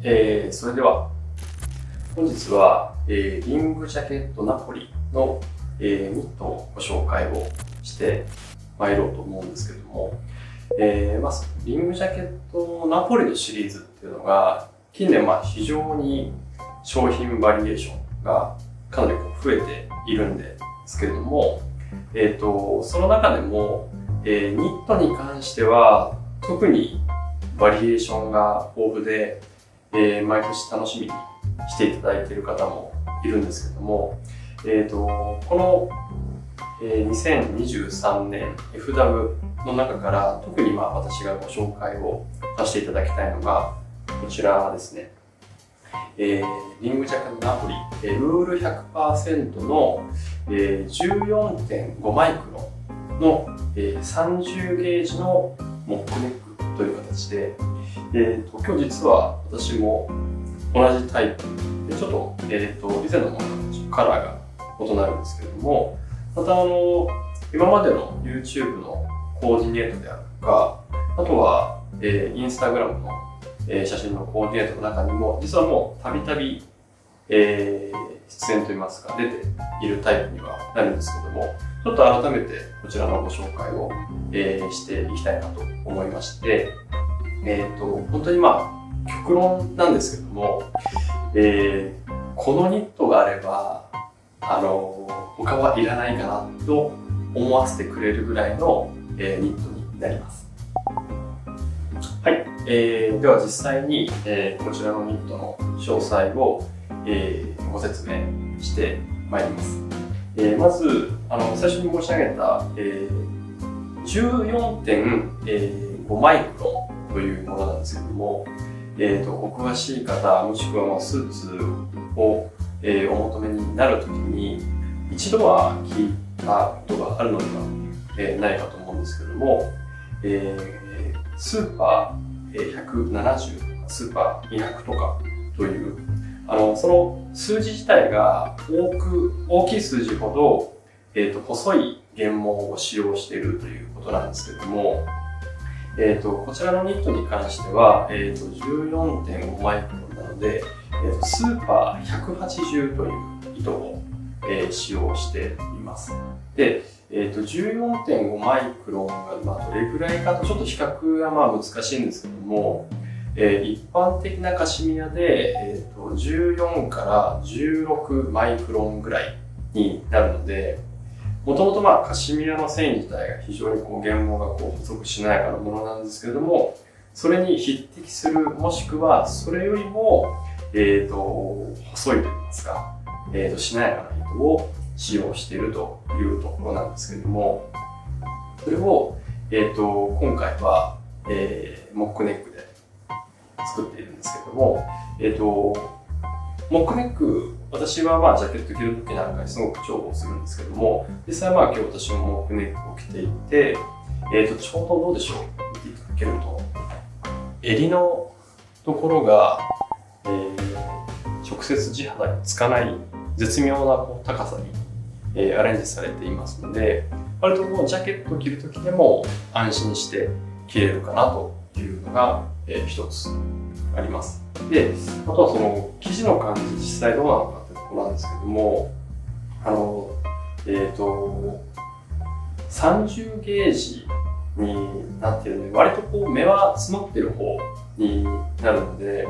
それでは本日は、リングジャケットナポリの、ニットをご紹介をして参ろうと思うんですけども、リングジャケットナポリのシリーズっていうのが近年非常に商品バリエーションがかなり増えているんですけれども、その中でも、ニットに関しては特にバリエーションが豊富で、毎年楽しみにしていただいている方もいるんですけども、この、2023年 FW の中から特に私がご紹介をさせていただきたいのがこちらですね。リングジャケットナポリ、ウール 100% の、14.5 マイクロンの、30ゲージのモックネックという形で、今日実は私も同じタイプでちょっと、以前のものとカラーが異なるんですけれども、また今までの YouTube のコーディネートであるとか、あとは、Instagram の写真のコーディネートの中にも実はもうたびたび出演といいますか出ているタイプにはなるんですけども、ちょっと改めてこちらのご紹介を、していきたいなと思いまして、本当に極論なんですけども、このニットがあれば他はいらないかなと思わせてくれるぐらいの、ニットになります。はい、では実際に、こちらのニットの詳細を、ご説明してまいります。まず最初に申し上げた、14.5 マイクロンというものなんですけども、お詳しい方もしくはスーツを、お求めになるときに一度は聞いたことがあるのでは、ないかと思うんですけども、スーパー170とかスーパー200とかというその数字自体が大きい数字ほど、細い原毛を使用しているということなんですけども、こちらのニットに関しては、14.5 マイクロンなので、スーパー180という糸を、使用しています。で、14.5 マイクロンがどれぐらいかとちょっと比較が難しいんですけども、一般的なカシミヤで、14から16マイクロンぐらいになるので、もともとカシミヤの繊維自体が非常に原毛が細くしなやかなものなんですけれども、それに匹敵するもしくはそれよりも、細いといいますか、しなやかな糸を使用しているというところなんですけれども、それを、今回は、モックネックで作っているんですけれども、モックネック、私はジャケット着るときなんかにすごく重宝するんですけども、実際今日私もモックネックを着ていて、ちょうどどうでしょう、見ていただけると、襟のところが、直接地肌につかない絶妙な高さに、アレンジされていますので、割とジャケットを着るときでも安心して着れるかなというのが、一つあります。で、あとはその生地の感じ実際どうなのかってところなんですけども、30ゲージになっているので、割と目は詰まっている方になるので、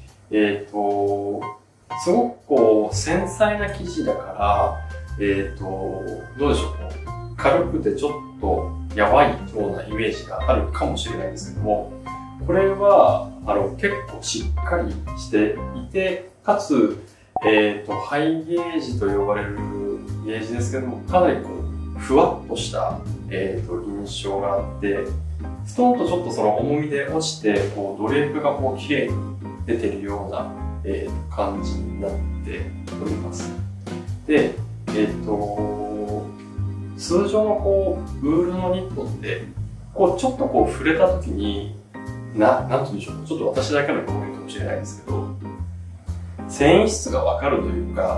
すごく繊細な生地だから、どうでしょう、軽くてちょっとやばいようなイメージがあるかもしれないんですけども、これは結構しっかりしていて、かつ、ハイゲージと呼ばれるゲージですけども、かなりふわっとした、印象があって、ストンとちょっとその重みで落ちて、ドレープが綺麗に出てるような、感じになっております。で、通常のウールのニットって、ちょっと触れた時に、なんて言うんでしょう、ちょっと私だけの表現かもしれないですけど、繊維質がわかるというか、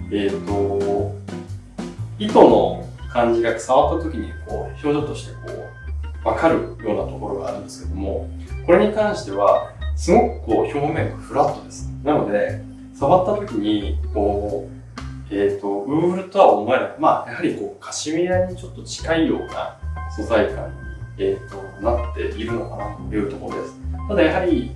糸の感じが触った時に表情としてわかるようなところがあるんですけども、これに関してはすごくこう表面がフラットです。なので、触った時に、こう、ウールとは思えない。まあ、やはりこう、カシミヤにちょっと近いような素材感に、なっているのかなというところです。ただやはり、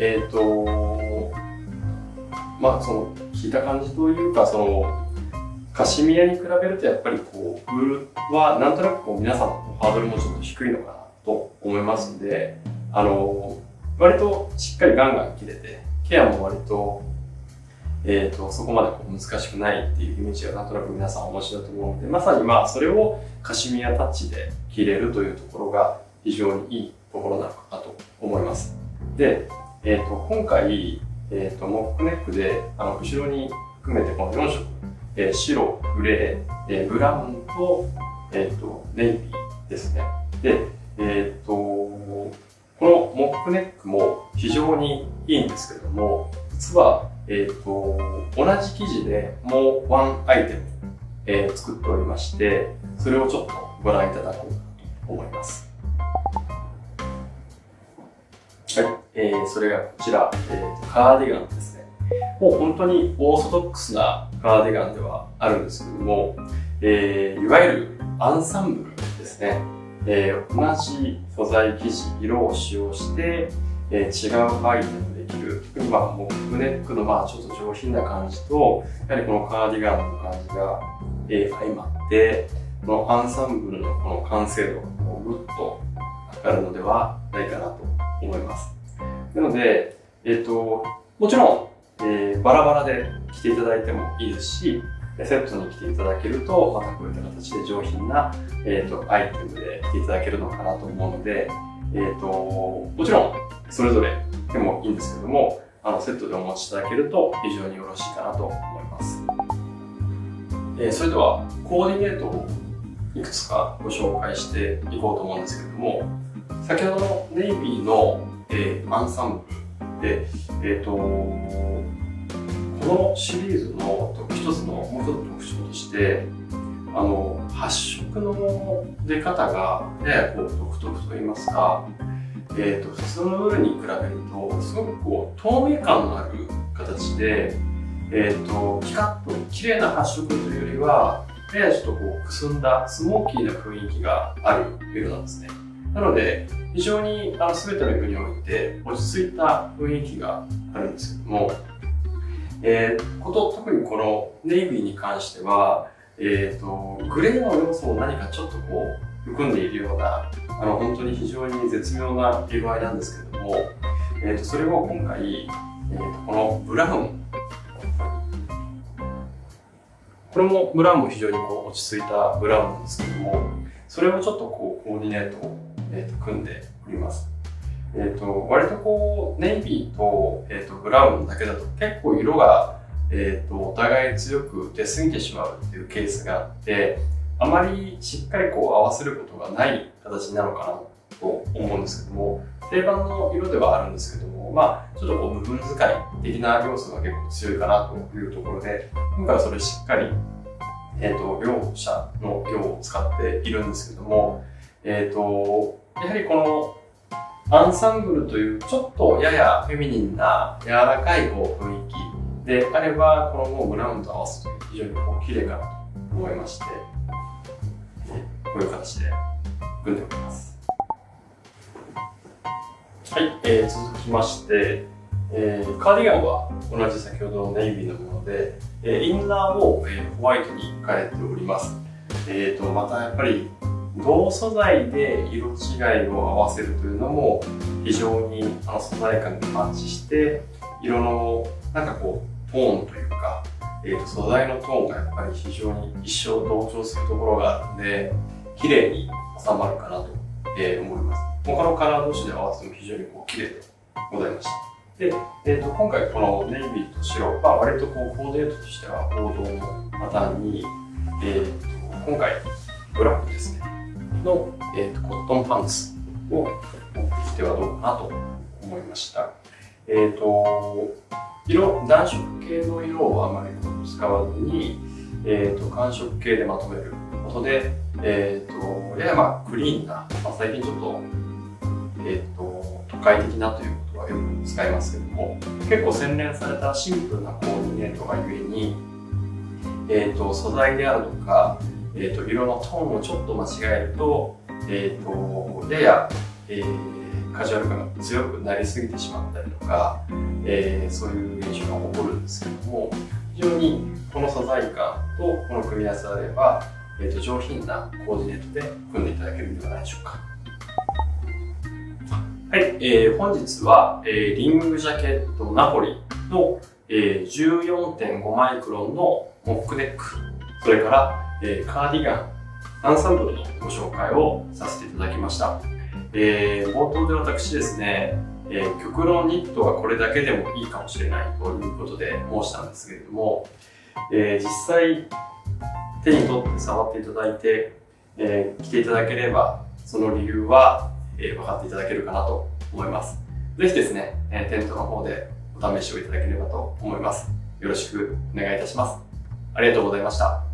まあ、その、聞いた感じというか、その、カシミヤに比べるとやっぱりこう、ウールはなんとなくこう、皆さんのハードルもちょっと低いのかなと思いますので、割としっかりガンガン切れて、ケアも割と、そこまでこう難しくないっていうイメージがなんとなく皆さんお持ちだと思うので、まさにまあそれをカシミヤタッチで切れるというところが非常にいいところなのかなと思います。で、今回、モックネックで、後ろに含めてこの4色、白、グレー、ブラウンと、ネイビーですね。で、このモックネックも非常にいいんですけれども、実は、同じ生地でもうワンアイテム、作っておりまして、それをちょっとご覧いただこうかと思います。はい、それがこちら、カーディガンですね。もう本当にオーソドックスなカーディガンではあるんですけども、いわゆるアンサンブルですね。同じ素材、生地、色を使用して、違うアイテムできる。特にモックネックのちょっと上品な感じと、やはりこのカーディガンの感じが、相まって、このアンサンブルのこの完成度がぐっと上がるのではないかなと思います。なので、もちろん、バラバラで着ていただいてもいいですし、セットに着ていただけると、またこういった形で上品な、アイテムで着ていただけるのかなと思うので、もちろん、それぞれでもいいんですけども、セットでお持ちいただけると非常によろしいかなと思います。それでは、コーディネートをいくつかご紹介していこうと思うんですけれども、先ほどのネイビーの、アンサンブルで、このシリーズの一つのもう一つの特徴として、発色の出方がややこう独特といいますか、普通のウールに比べると、すごくこう透明感のある形で、ピカッと綺麗な発色というよりは、ややちょっとこうくすんだスモーキーな雰囲気がある色なんですね。なので、非常に全ての色において落ち着いた雰囲気があるんですけども、特にこのネイビーに関しては、グレーの要素を何かちょっとこう含んでいるような、本当に非常に絶妙な色合いなんですけれども、それを今回、このブラウン、これもブラウンも非常にこう落ち着いたブラウンなんですけども、それをちょっとこうコーディネートを、組んでおります。割とこうネイビーと、ブラウンだけだと結構色が、お互い強く出過ぎてしまうっていうケースがあって、あまりしっかりこう合わせることがない形なのかなと思うんですけども、定番の色ではあるんですけども、ちょっとこう部分使い的な要素が結構強いかなというところで、今回はそれしっかり、両者の色を使っているんですけども、やはりこのアンサンブルというちょっとややフェミニンな柔らかいこう雰囲気であれば、このもうブラウンと合わせると非常にこう綺麗かなと思いまして、こういう形で組んでおります。はい、続きまして、カーディガンは同じ先ほどのネイビーのもので、インナーを、ホワイトに変えております。またやっぱり同素材で色違いを合わせるというのも非常に素材感がマッチして、色のなんかこうトーンというか、素材のトーンがやっぱり非常に一生同調するところがあるので、綺麗に収まるかなと、思います。他のカラー同士で合わせても非常にこう綺麗でございました。で、今回このネイビーと白、割とこうコーディネートとしては王道のパターンに、今回ブラックですねの、コットンパンツを持ってきてはどうかなと思いました。暖色系の色をあまり使わずに、寒色系でまとめることで、ややクリーンな、最近ちょっと、都会的なということはよく使いますけども、結構洗練されたシンプルなコーディネートがゆえに、素材であるとか、色のトーンをちょっと間違えると、やや、カジュアル感が強くなりすぎてしまったりとか、そういう現象が起こるんですけども、非常にこの素材感とこの組み合わせであれば、上品なコーディネートで組んでいただけるんではないでしょうか。はい、本日は、リングジャケットナポリの、14.5 マイクロンのモックネック、それから、カーディガン、アンサンブルのご紹介をさせていただきました。冒頭で私ですね、極論ニットはこれだけでもいいかもしれないということで申したんですけれども、実際手に取って触っていただいて、着ていただければその理由は、分かっていただけるかなと思います。ぜひですね、テントの方でお試しをいただければと思います。よろしくお願いいたします。ありがとうございました。